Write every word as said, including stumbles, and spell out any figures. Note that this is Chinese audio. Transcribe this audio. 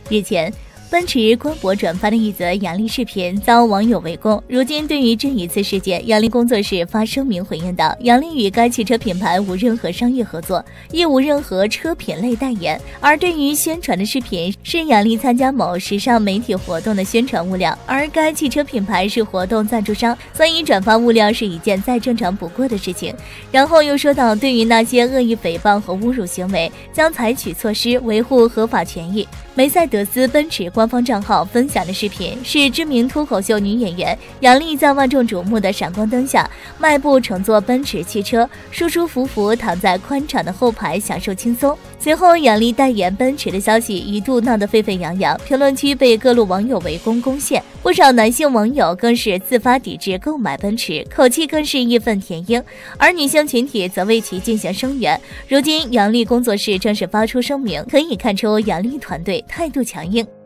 日前，奔驰官博转发的一则杨笠视频遭网友围攻。如今，对于这一次事件，杨笠工作室发声明回应道：杨笠与该汽车品牌无任何商业合作，亦无任何车品类代言。而对于宣传的视频是杨笠参加某时尚媒体活动的宣传物料，而该汽车品牌是活动赞助商，所以转发物料是一件再正常不过的事情。然后又说到，对于那些恶意诽谤和侮辱行为，将采取措施维护合法权益。梅赛德斯奔驰官方账号分享的视频是知名脱口秀女演员杨笠在万众瞩目的闪光灯下迈步乘坐奔驰汽车，舒舒服服躺在宽敞的后排享受轻松。随后，杨笠代言奔驰的消息一度闹得沸沸扬扬，评论区被各路网友围攻攻陷，不少男性网友更是自发抵制购买奔驰，口气更是义愤填膺，而女性群体则为其进行声援。如今，杨笠工作室正式发出声明，可以看出杨笠团队态度强硬。